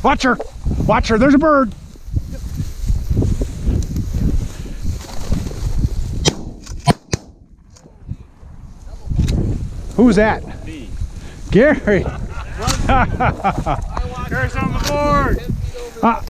Watch her. Watch her. There's a bird. Who's that? Me. Gary. Gary's on the board.